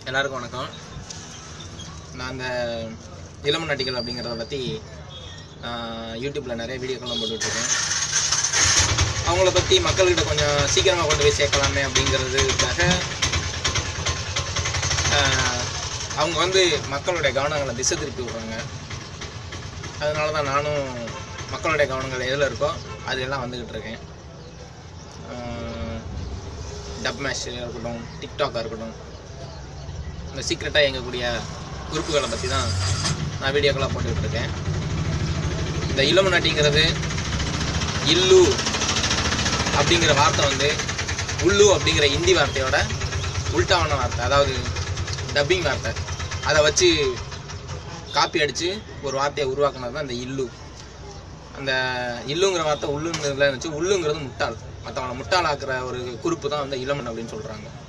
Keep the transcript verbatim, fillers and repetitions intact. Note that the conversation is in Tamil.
எல்லாருக்கும் வணக்கம். நான் அந்த இளம் நடிகள் அப்படிங்கிறத பற்றி யூடியூப்பில் நிறைய வீடியோக்கெல்லாம் போட்டுட்ருக்கேன். அவங்கள பற்றி மக்கள்கிட்ட கொஞ்சம் சீக்கிரமாக கொண்டு போய் சேர்க்கலாமே அப்படிங்கிறதுக்காக அவங்க வந்து மக்களுடைய கவனங்களை திசை திருப்பி விடுறாங்க. அதனால தான் நானும் மக்களுடைய கவனங்கள் எதில் இருக்கோ அது எல்லாம் வந்துக்கிட்டு இருக்கேன். டப் மேஷாக இருக்கட்டும், டிக்டாக்காக இருக்கட்டும், இந்த சீக்ரெட்டாக இயங்கக்கூடிய குரூப்புகளை பற்றி தான் நான் வீடியோக்கெல்லாம் போட்டுக்கிட்டு இருக்கேன். இந்த இளம் நட்டிங்கிறது இல்லு அப்படிங்கிற வார்த்தை வந்து உள்ளு அப்படிங்கிற ஹிந்தி வார்த்தையோட உல்டாவான வார்த்தை, அதாவது டப்பிங் வார்த்தை. அதை வச்சு காப்பி அடித்து ஒரு வார்த்தையை உருவாக்குனது தான் இந்த இல்லு. அந்த இல்லுங்கிற வார்த்தை உள்ளுங்கிறதுல இருந்துச்சு. உள்ளுங்கிறது முட்டாள், மற்றவங்களை முட்டாளாக்குற ஒரு குறிப்பு தான் வந்து இளமன் அப்படின்னு சொல்கிறாங்க.